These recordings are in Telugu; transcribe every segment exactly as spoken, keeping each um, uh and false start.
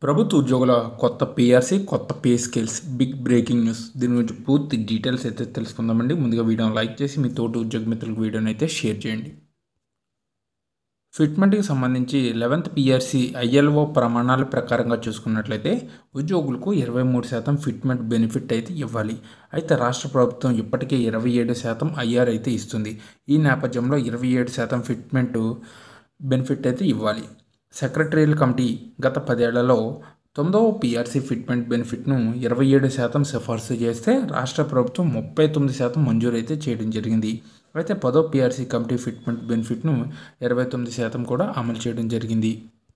ప్రభుత్వ ఉద్యోగుల కొత్త పీఆర్సీ కొత్త pay scales big breaking news. దీని గురించి పూర్తి డీటెయిల్స్ అయితే తెలుసుకుందామండి. ముందుగా వీడియోని లైక్ చేసి మీ తోటి ఉద్యోగ మిత్రులకు వీడియోని అయితే షేర్ చేయండి. ఫిట్మెంట్కి సంబంధించి లెవెన్త్ పీఆర్సీ ఐఎల్ఓ ప్రమాణాల ప్రకారంగా చూసుకున్నట్లయితే ఉద్యోగులకు ఇరవై మూడు శాతం ఫిట్మెంట్ బెనిఫిట్ అయితే ఇవ్వాలి. అయితే రాష్ట్ర ప్రభుత్వం ఇప్పటికే ఇరవై ఏడు శాతం ఐఆర్ అయితే ఇస్తుంది. ఈ నేపథ్యంలో ఇరవై ఏడు శాతం ఫిట్మెంట్ బెనిఫిట్ అయితే ఇవ్వాలి. సెక్రటరియల్ కమిటీ గత పదేళ్లలో తొమ్మిదవ పీఆర్సీ ఫిట్మెంట్ బెనిఫిట్ను ఇరవై ఏడు శాతం సిఫార్సు చేస్తే రాష్ట్ర ప్రభుత్వం ముప్పై తొమ్మిది శాతం మంజూరు అయితే చేయడం జరిగింది. అయితే పదో పీఆర్సీ కమిటీ ఫిట్మెంట్ బెనిఫిట్ను ఇరవై తొమ్మిది శాతం కూడా అమలు చేయడం జరిగింది.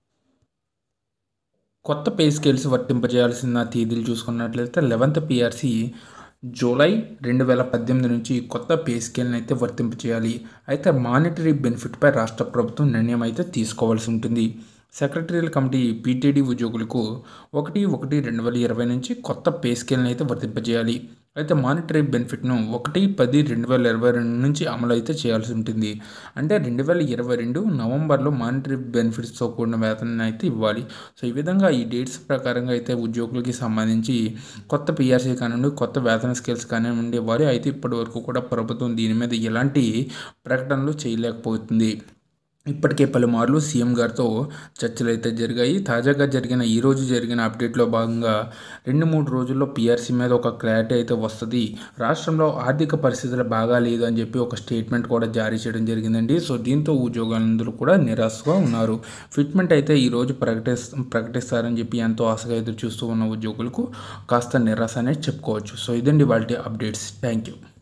కొత్త పే స్కేల్స్ వర్తింపజేయాల్సిన తేదీలు చూసుకున్నట్లయితే లెవెన్త్ పీఆర్సీ జూలై రెండు వేల పద్దెనిమిది నుంచి కొత్త పే స్కేల్ని అయితే వర్తింపజేయాలి. అయితే మానిటరీ బెనిఫిట్పై రాష్ట్ర ప్రభుత్వం నిర్ణయం అయితే తీసుకోవాల్సి ఉంటుంది. సెక్రటరియల్ కమిటీ పీటీడీ ఉద్యోగులకు ఒకటి ఒకటి రెండు వేల ఇరవై నుంచి కొత్త పే స్కేల్ని అయితే వర్తింపజేయాలి. అయితే మానిటరీ బెనిఫిట్ను ఒకటి పది రెండు వేల ఇరవై రెండు నుంచి అమలు అయితే చేయాల్సి ఉంటుంది. అంటే రెండు వేల ఇరవై రెండు నవంబర్లో మానిటరీ బెనిఫిట్స్తో కూడిన వేతనాన్ని అయితే ఇవ్వాలి. సో ఈ విధంగా ఈ డేట్స్ ప్రకారంగా అయితే ఉద్యోగులకి సంబంధించి కొత్త పీఆర్సీ కానివ్వండి, కొత్త వేతన స్కేల్స్ కానివ్వండి ఇవ్వాలి. అయితే ఇప్పటి వరకు కూడా ప్రభుత్వం దీని మీద ఎలాంటి ప్రకటనలు చేయలేకపోతుంది. ఇప్పటికే పలుమార్లు సీఎం గారితో చర్చలు అయితే జరిగాయి. తాజాగా జరిగిన ఈరోజు జరిగిన అప్డేట్లో భాగంగా రెండు మూడు రోజుల్లో పీఆర్సీ మీద ఒక క్లారిటీ అయితే వస్తుంది. రాష్ట్రంలో ఆర్థిక పరిస్థితులు బాగా లేదు అని చెప్పి ఒక స్టేట్మెంట్ కూడా జారీ చేయడం జరిగిందండి. సో దీంతో ఉద్యోగులందరూ కూడా నిరాశగా ఉన్నారు. ఫిట్మెంట్ అయితే ఈరోజు ప్రకటిస్ ప్రకటిస్తారని చెప్పి ఎంతో ఆశగా ఎదురు చూస్తూ ఉన్న ఉద్యోగులకు కాస్త నిరాశ అనేది చెప్పుకోవచ్చు. సో ఇదండి వాళ్ళ అప్డేట్స్. Thank you.